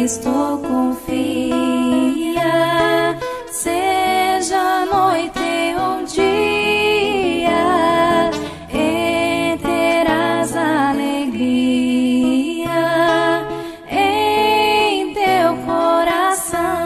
Cristo confia, seja noite ou dia, e terás alegria em teu coração.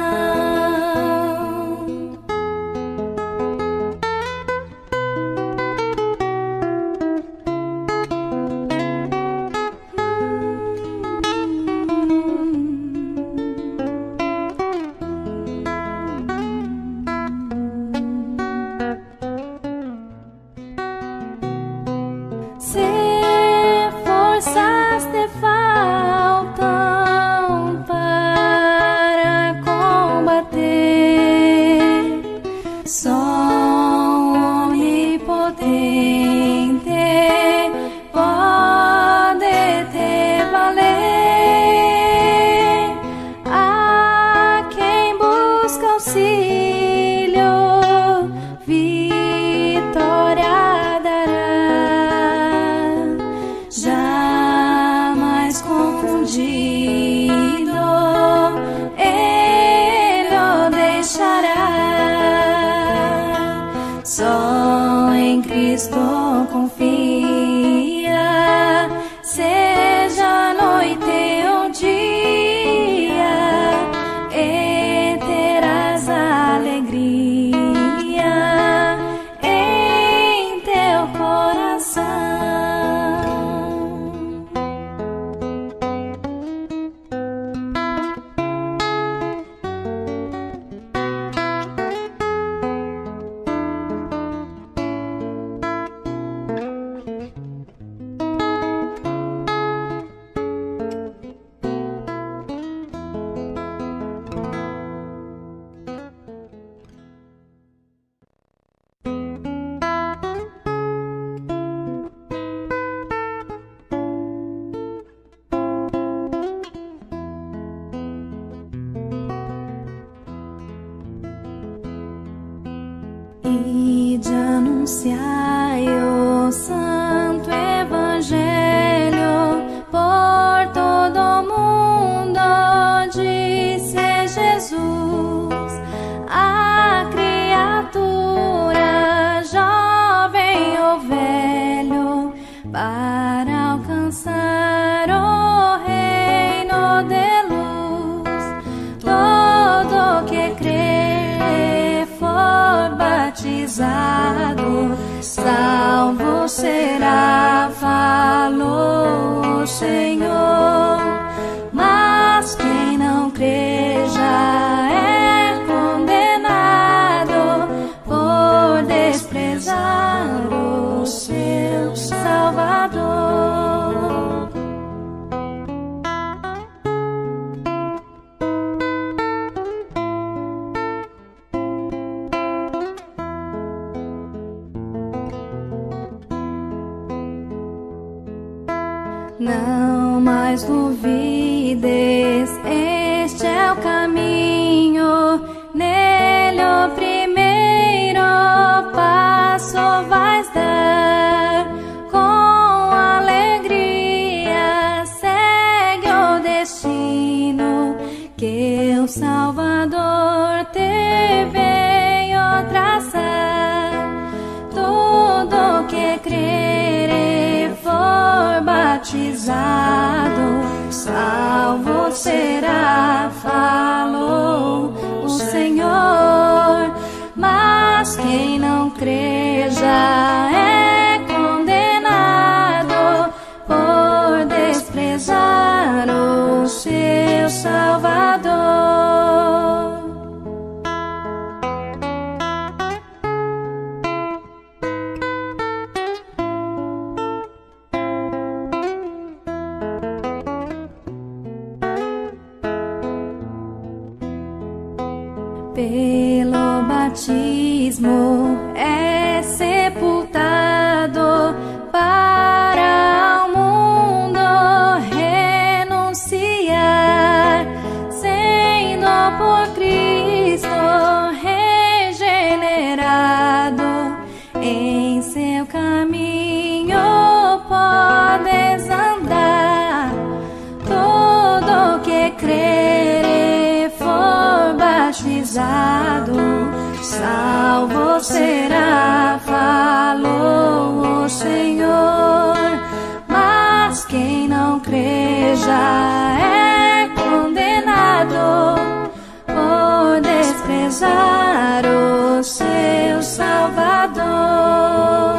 Se forças te faltam para combater, só onipotente pode te valer. A quem busca auxílio, vitória dará. Jamais confundido, Ele o deixará. Só em Cristo confia, seja noite ou dia, e terás alegria em teu coração. E de anunciai o santo evangelho por todo o mundo, disse Jesus. A criatura, jovem ou velho, para alcançar o reino de luz, todo que crer for batizado, salvo será, falou o Senhor. Mas quem não crê já é condenado por desprezar o seu Salvador. Não mais duvides, este é o caminho, nele o primeiro passo vais dar. Com alegria segue o destino que o Salvador te veio traçar. Todo que crer e for batizado, salvo será, falou o Senhor. Mas quem não crê já é condenado por desprezar o seu Salvador. Pelo batismo é sepultado para o mundo renunciar, sendo por Cristo regenerado. Em seu caminho podes andar, todo que crer salvo será, falou o Senhor. Mas quem não crê já é condenado por desprezar o seu Salvador.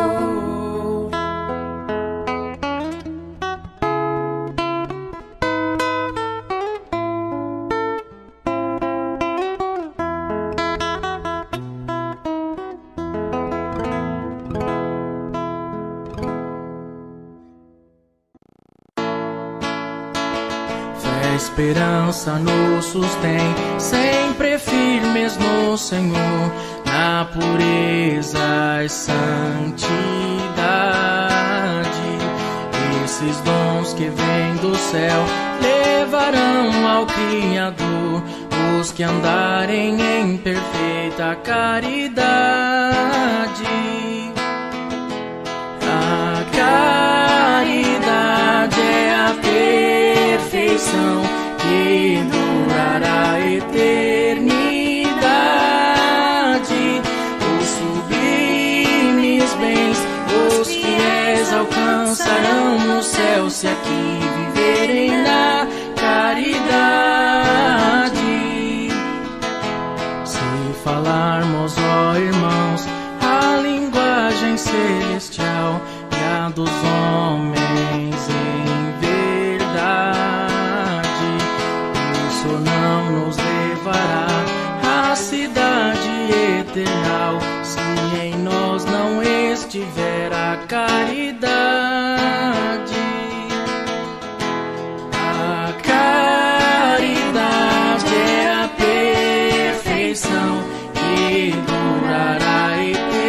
Esperança nos sustém, sempre firmes no Senhor, na pureza e santidade. Esses dons que vêm do céu levarão ao Criador os que andarem em perfeita caridade. A caridade é a perfeição que durará a eternidade. Os sublimes bens, os fiéis alcançarão no céu, se aqui viverem na caridade. Se falarmos, ó irmãos, a linguagem celestial e a dos homens em verdade, isso não nos levará à cidade eternal, se em nós não estiver a caridade. A caridade é a perfeição que durará a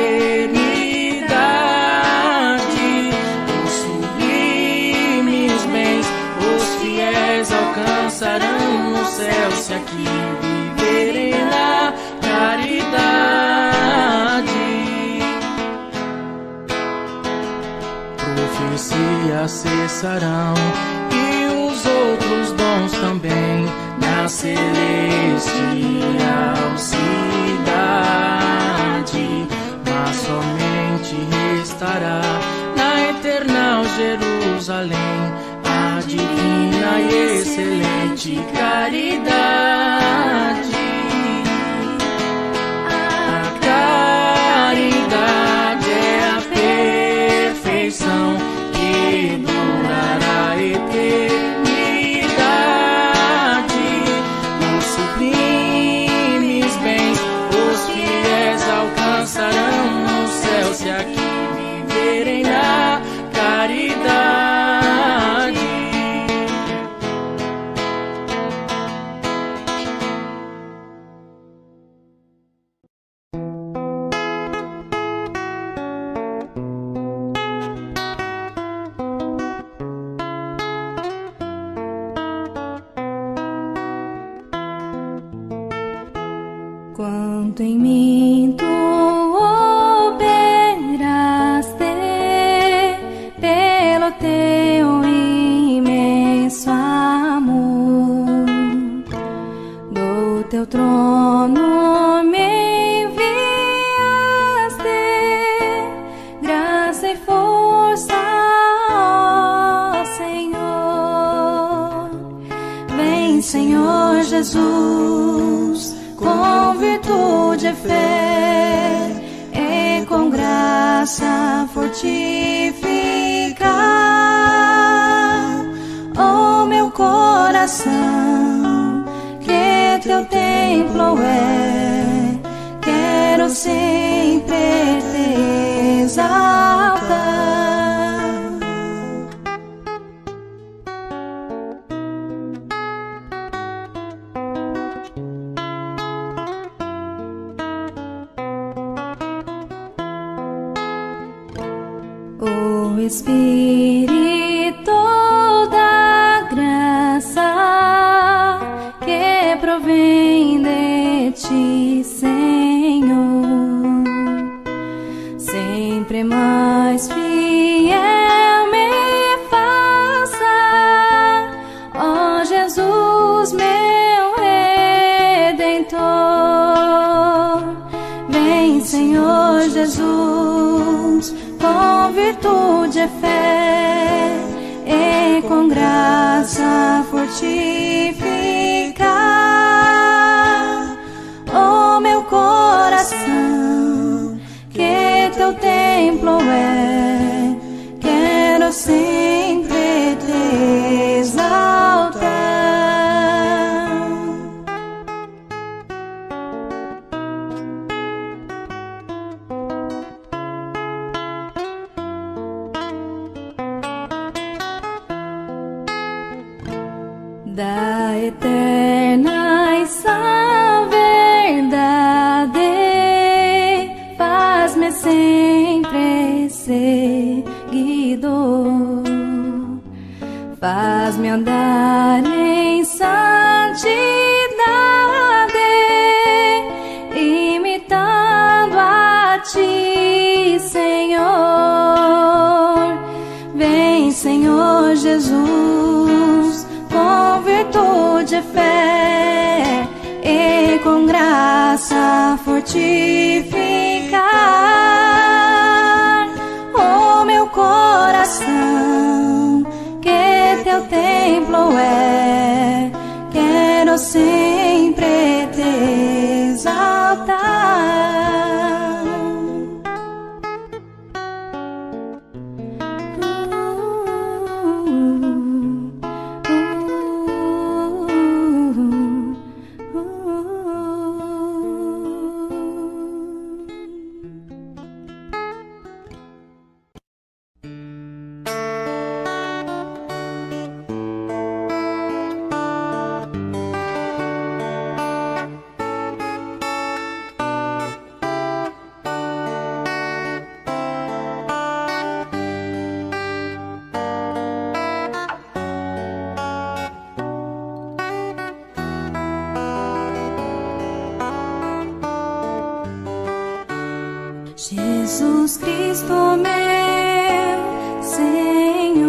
eternidade. Os sublimes bens, os fiéis alcançarão no céu, se aqui viverem na caridade. Profecias cessarão e os outros dons também na celestial cidade, mas somente restará na eternal Jerusalém a divina e excelente caridade. A caridade é a perfeição que durará a eternidade. Os sublimes bens, os fiéis alcançarão no céu, se aqui viverem na caridade. Quanto em mim tu operaste pelo teu imenso amor, do teu trono me enviaste graça e força, ó Senhor. Vem, Senhor Jesus, com virtude e fé, e com graça fortificar o meu coração, que teu templo é. Quero sempre te exaltar. O Espírito da graça que provém de ti, Senhor, sempre mais fiel me faça, ó Jesus, meu Redentor. graça fortificar o meu coração, que teu templo é. Quero sempre te exaltar. Da eterna e sã verdade, faz-me sempre seguidor, faz-me andar em santidade, imitando a ti, Senhor. Vem, Senhor Jesus, com virtude e fé, e com graça fortificar o meu coração, que teu templo é. Quero sempre te exaltar. Jesus Cristo, meu Senhor,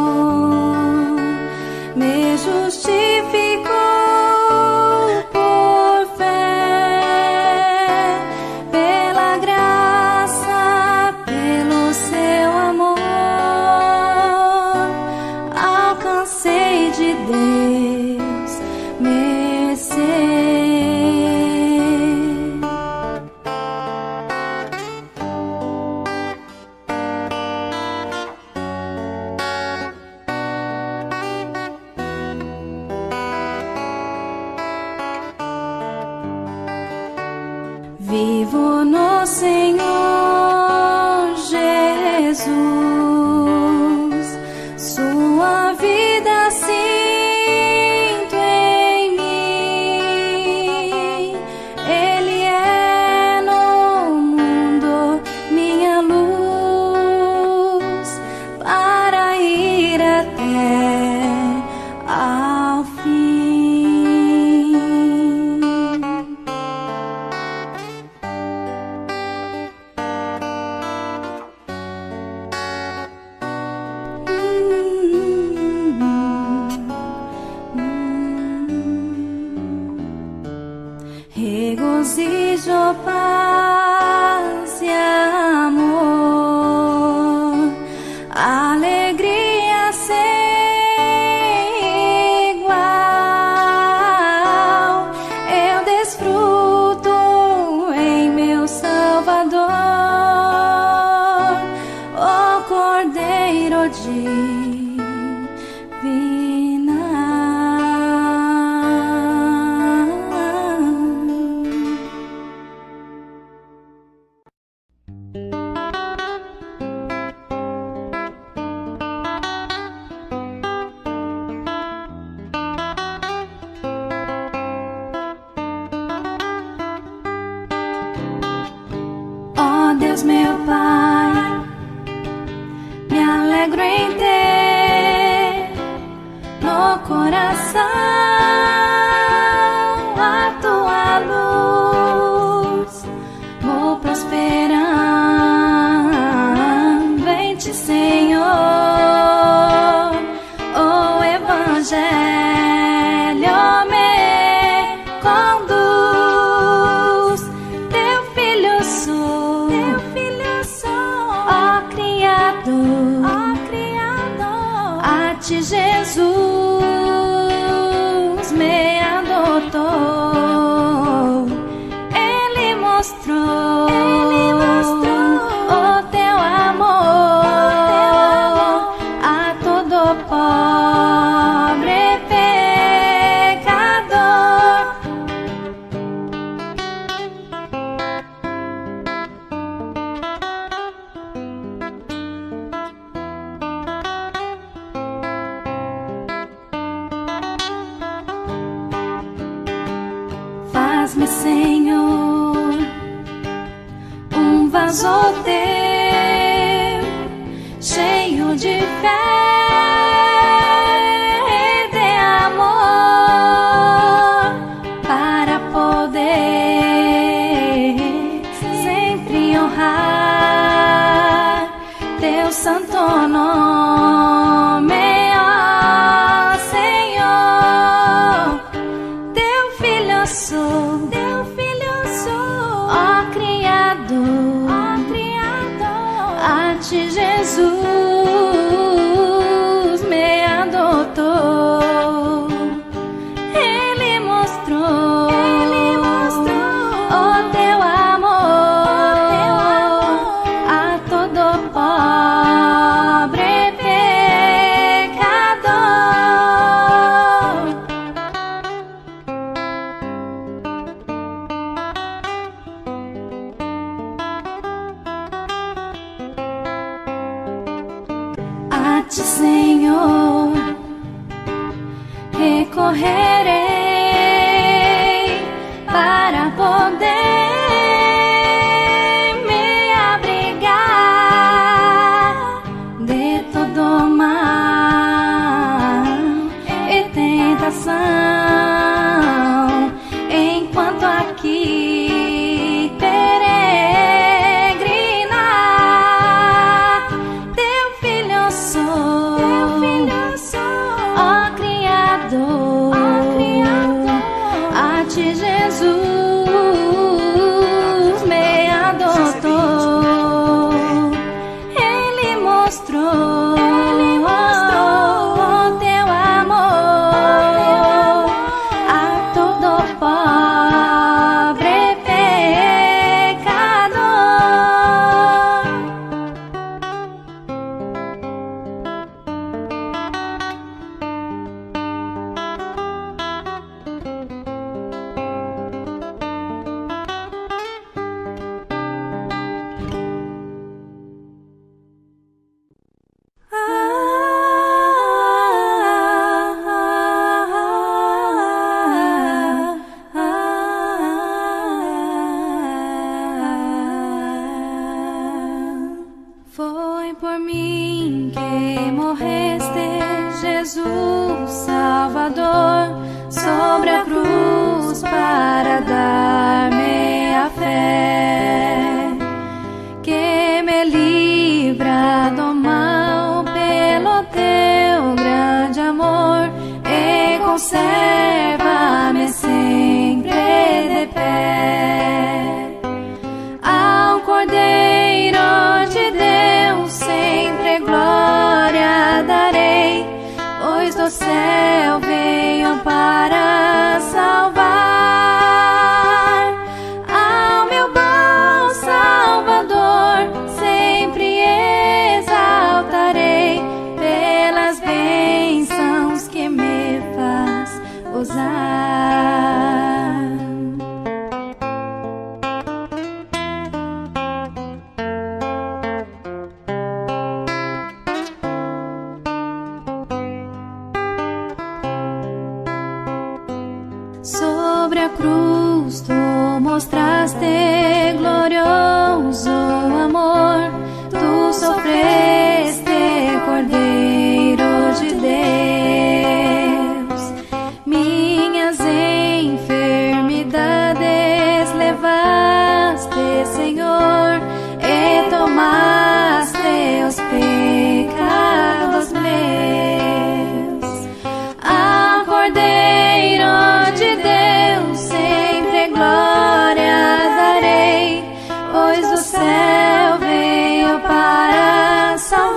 me justificou por fé, pela graça, pelo seu amor, alcancei de Deus mercê. Vivo no Senhor Jesus, sua vida sinto em mim. Ele é no mundo minha luz, para ir até ao fim. Regozijo, paz e amor, alegria sem igual, eu desfruto em meu Salvador, o Cordeiro divino. Ó Deus meu Pai, me alegro em ter no coração a tua luz, vou prosperando em ti, Senhor. O Evangelho me conduz, teu filho sou, ó Criador, a ti, Jesus. Faz-me, Senhor, um vaso teu, cheio de fé e de amor, para poder sempre honrar teu santo nome, ó Senhor. Teu filho sou, ó Criador, a ti Jesus me adotou. Ele mostrou o teu amor a todo pobre pecador. A ti, Senhor, recorrerei para poder me abrigar de todo mal e tentação, enquanto aqui peregrinar. Teu filho sou, ó Criador, a ti Jesus me adotou. Ele mostrou o teu amor a todo pobre pecador. Foi por mim que morreste, Jesus Salvador, sobre a cruz para dar-me a fé que me livra do mal pelo teu grande amor e conserva-me sempre de pé. Ao Cordeiro de Deus sempre glória darei, pois do céu veio para salvar. Ao meu bom Salvador sempre exaltarei, pelas bênçãos que me faz gozar. Sobre a cruz tu mostraste glorioso amor, tu sofreste, Cordeiro de Deus, minhas enfermidades levaste, Senhor, e tomaste os pecados meus. A Cordeiro de Deus sempre glória darei, pois do céu veio para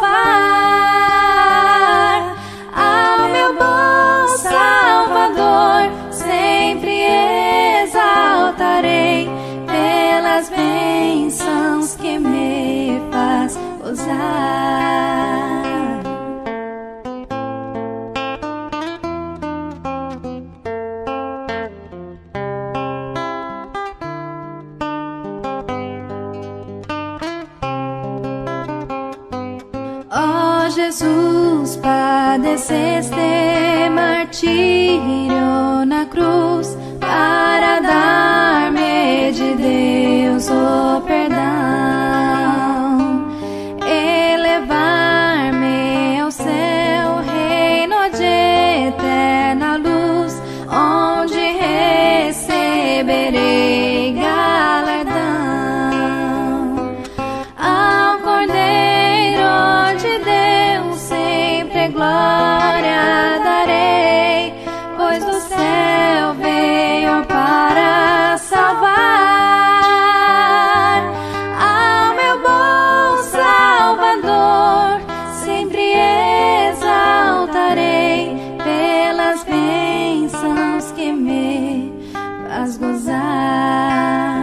salvar. Ao meu bom Salvador sempre exaltarei, pelas bênçãos que me faz gozar. Ó Jesus, padeceste martírio na cruz para dar Deus o perdão, elevar-me ao seu reino de eterna luz, onde receberei galardão. Ao Cordeiro de Deus sempre glória darei, pois do céu veio para salvar. Ao meu bom Salvador sempre exaltarei, pelas bênçãos que me faz gozar.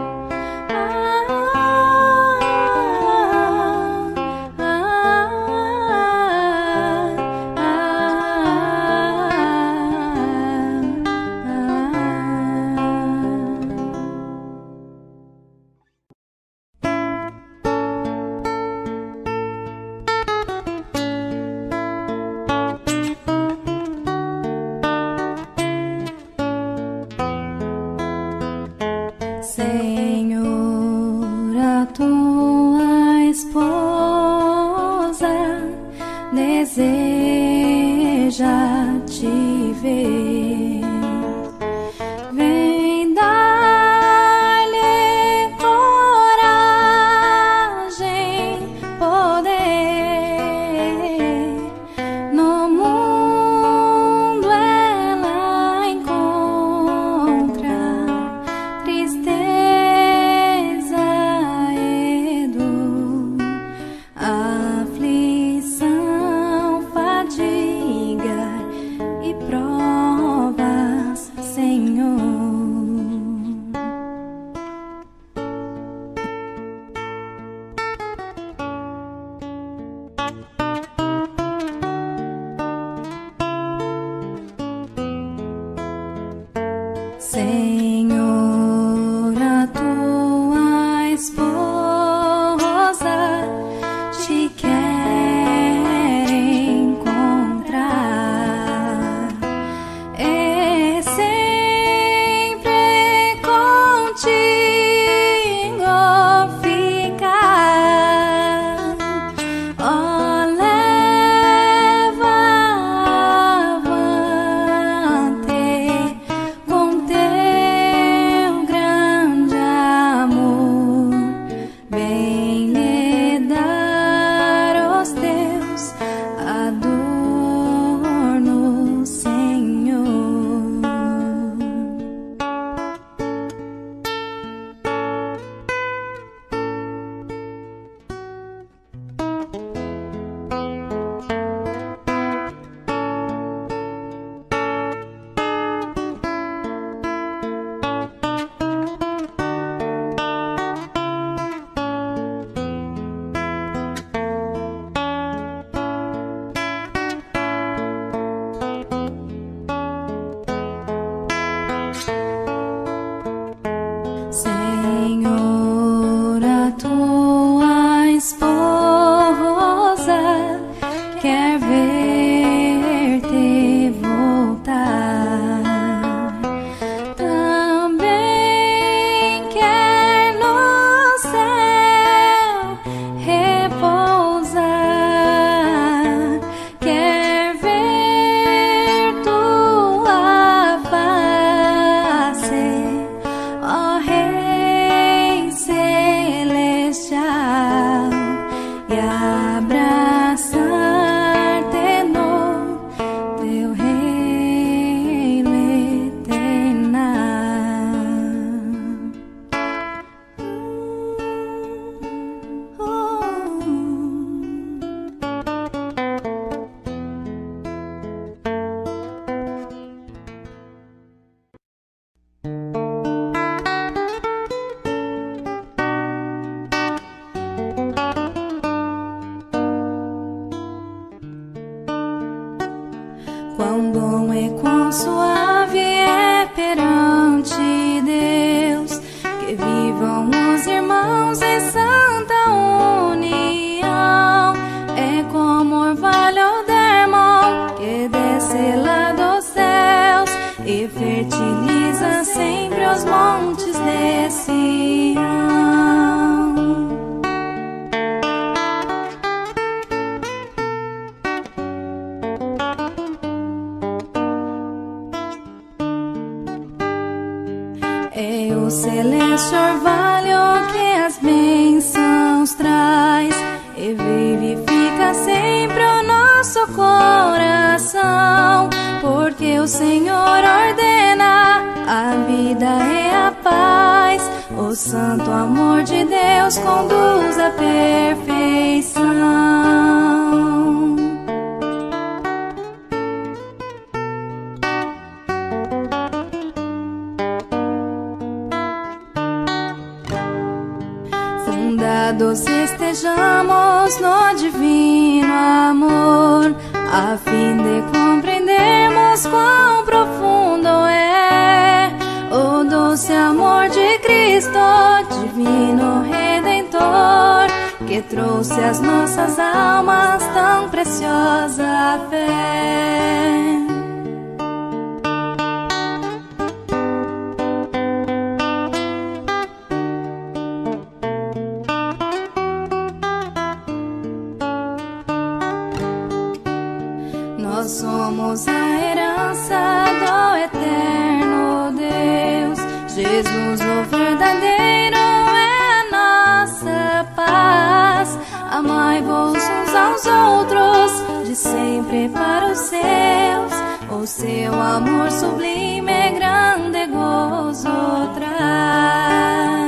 Senhor, a tua esposa deseja te ver. Vem dar-lhe coragem, poder. No mundo ela encontra tristeza e dor, aflição, fadiga e provas, Senhor. Senhor, a tua esposa te quer encontrar, e sempre contigo ficar. Ó, leva avante com teu grande amor, vem lhe dar os teus adornos, Senhor. Senhor, a tua esposa quer ver-te voltar, também quer no céu repousar, quer ver tua face, ó Rei celestial, e abraçar-te no teu reino Quão bom e quão suave é perante Deus que vivam os irmãos em santa união. É como orvalho do Hermon que desce lá dos céus e fertiliza sempre os montes de Sião. o celeste orvalho que as bênçãos traz e vivifica sempre o nosso coração, porque o Senhor ordena a vida e a paz, o santo amor de Deus conduz à perfeição. Fundados estejamos no divino amor, a fim de compreendermos quão profundo é o doce amor de Cristo, divino Redentor, que trouxe às nossas almas tão preciosa fé. Nós somos a herança do eterno Deus, Jesus o verdadeiro é a nossa paz. Amai-vos uns aos outros, de sempre para os seus, o seu amor sublime e grande gozo traz.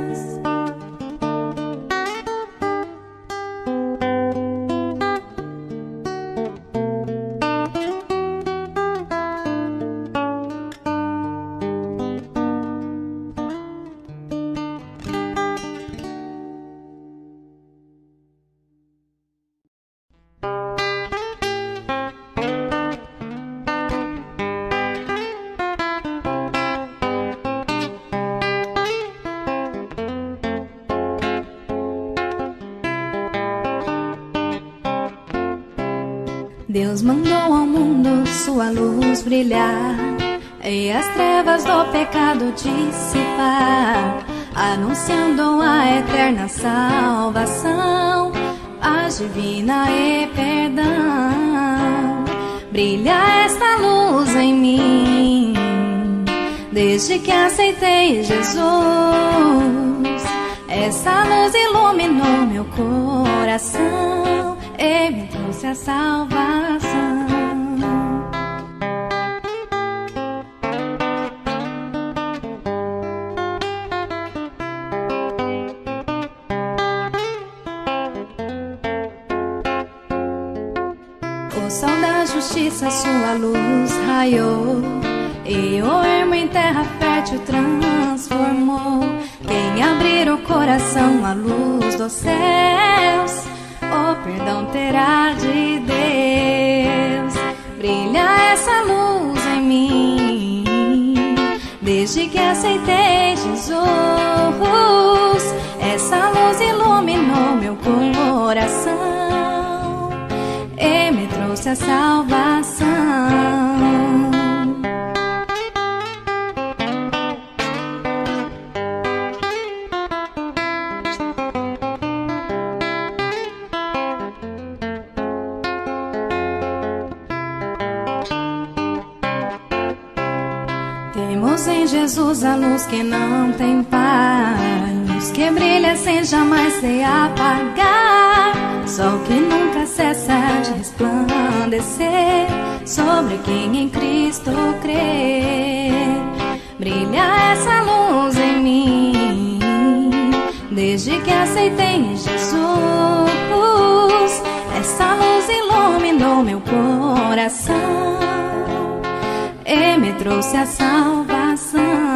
Deus mandou ao mundo sua luz brilhar e as trevas do pecado dissipar, anunciando a eterna salvação, paz divina e perdão. Brilha esta luz em mim, desde que aceitei Jesus. Essa luz iluminou meu coração e me trouxe a salvação. O sol da justiça sua luz raiou e o ermo em terra fértil transformou. Quem abrir o coração à luz dos céus, o perdão terá de Deus. Brilha essa luz em mim, desde que aceitei Jesus. Essa luz iluminou meu coração e me trouxe a salvação. Temos em Jesus a luz que não tem par, luz que brilha sem jamais se apagar, sol que nunca cessa de resplandecer sobre quem em Cristo crê. Brilha essa luz em mim, desde que aceitei Jesus. Essa luz iluminou meu coração e me trouxe a salvação.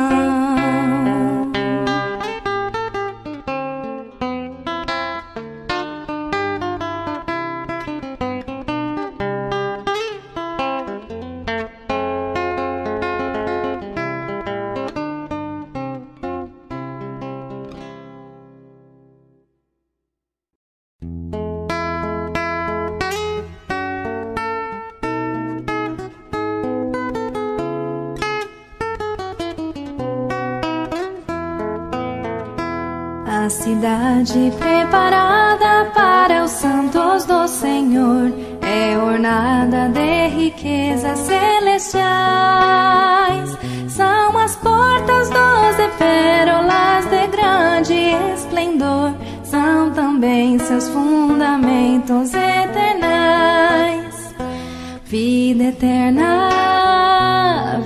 A cidade preparada para os santos do Senhor é ornada de riquezas celestiais. São as portas de pérolas de grande esplendor, são também seus fundamentos eternais. Vida eterna,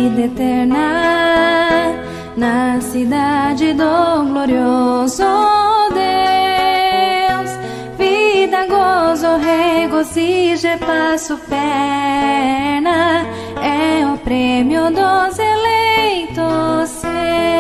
na cidade do glorioso Deus. Vida, gozo, regozijo e passo perna, é o prêmio dos eleitos seus.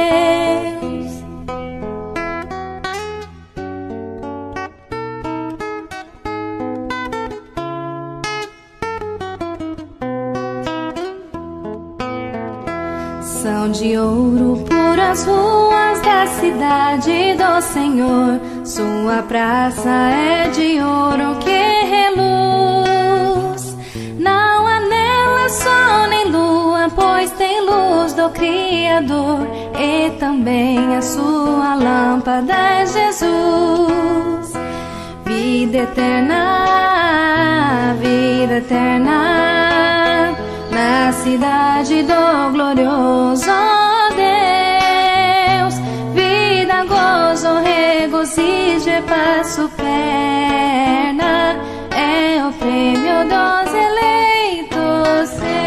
São de ouro puras ruas da cidade do Senhor, sua praça é de ouro que reluz. Não há nela sol nem lua, pois tem luz do Criador, e também a sua lâmpada é Jesus. Vida eterna, na cidade do glorioso Deus. Vida, gozo, regozijo e passo perna, é o prêmio dos eleitos seus.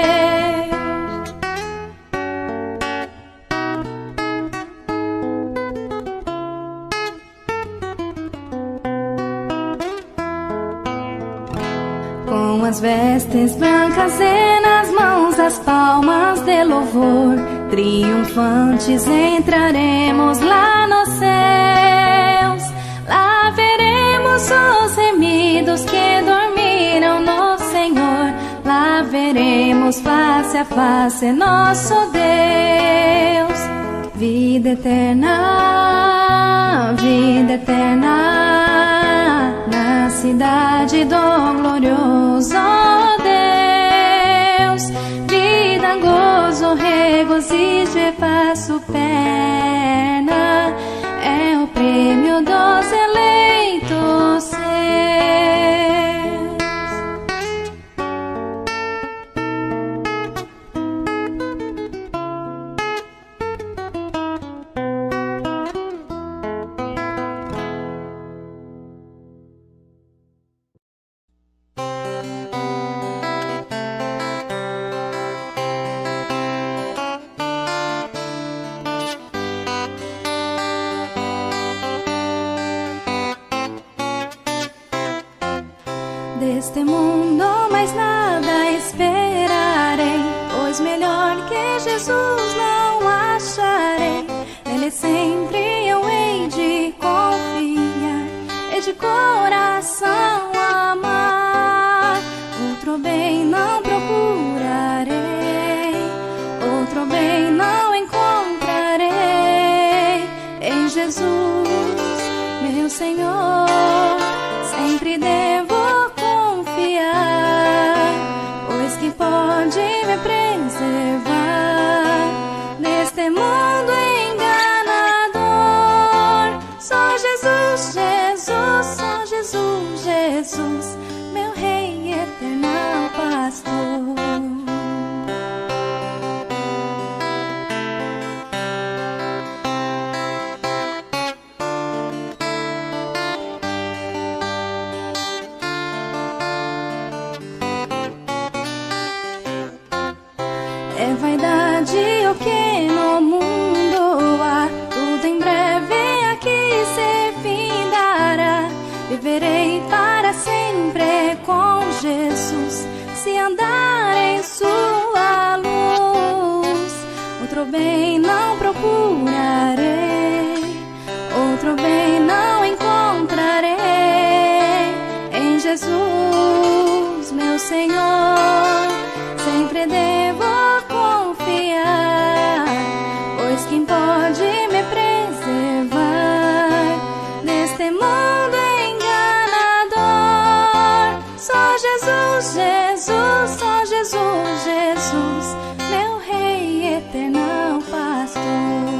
Com as vestes brancas e nas mãos as palmas de louvor, triunfantes entraremos lá nos céus. Lá veremos os remidos que dormiram no Senhor, lá veremos face a face nosso Deus. Vida eterna, na cidade do glorioso Deus. Vida, gozo, regozijo e passo perna, é o prêmio dos eleitos seus. Deste mundo mais nada esperarei, pois melhor que Jesus não acharei. Nele sempre eu hei de confiar e de coração amar. Outro bem não procurarei, outro bem não encontrarei. Em Jesus, meu Senhor, sempre devo confiar, pois que pode me preservar neste mundo enganador. Só Jesus, Jesus, só Jesus, Jesus, meu Rei eterno pastor. É vaidade o que no mundo há, tudo em breve aqui se findará. Viverei para sempre com Jesus, se andar em sua luz. Outro bem não procurarei, outro bem não encontrarei. Em Jesus, meu Senhor, sempre devo confiar, pois quem pode me preservar neste mundo enganador. Só Jesus, Jesus, só Jesus, Jesus, meu Rei eterno pastor.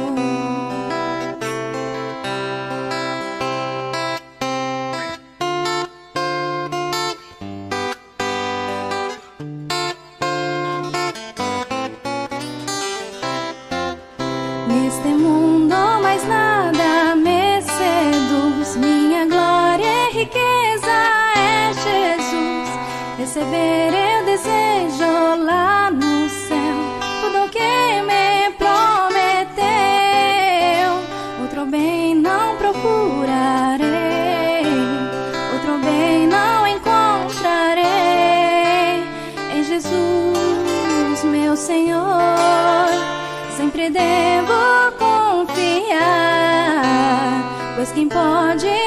Neste mundo mais nada me seduz, minha glória e riqueza é Jesus. Receber eu desejo lá no céu tudo o que me prometeu. Outro bem não procurarei, outro bem não encontrarei. Em Jesus, meu Senhor, sempre devo confiar, pois quem pode